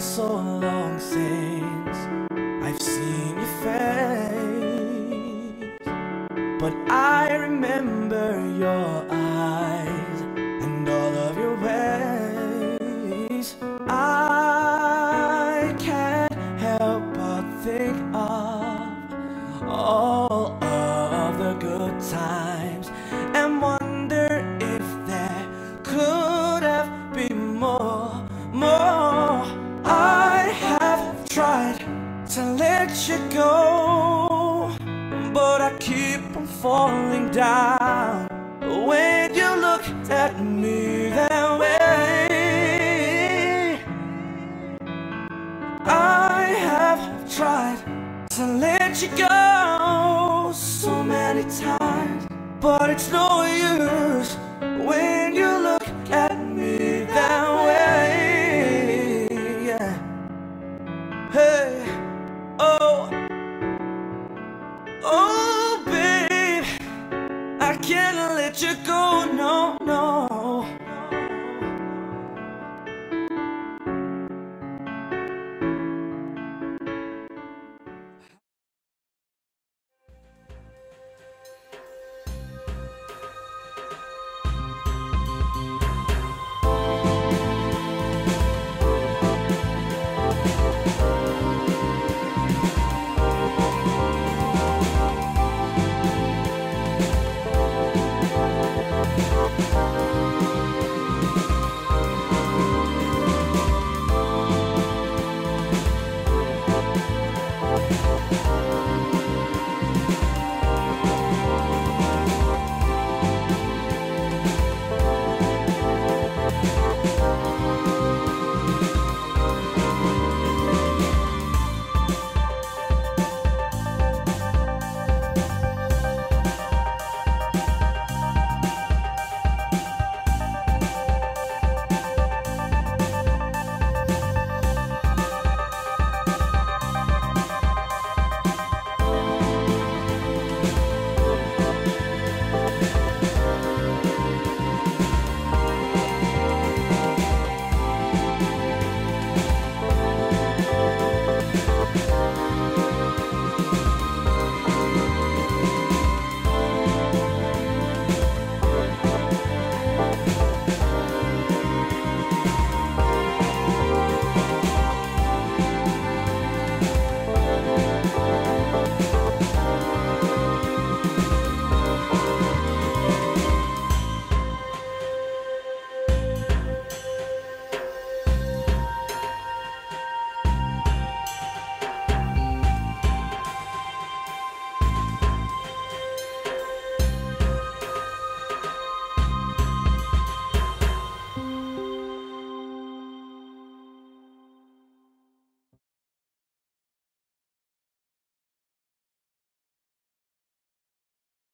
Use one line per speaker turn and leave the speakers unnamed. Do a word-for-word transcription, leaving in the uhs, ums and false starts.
so long since I've seen your face, but I remember your eyes and all of your ways. I can't help but think of all of the good times and wonder if there could have been more, more. I have tried to let you go, but I keep on falling down when you look at me that way. I have tried to let you go so many times, but it's no use.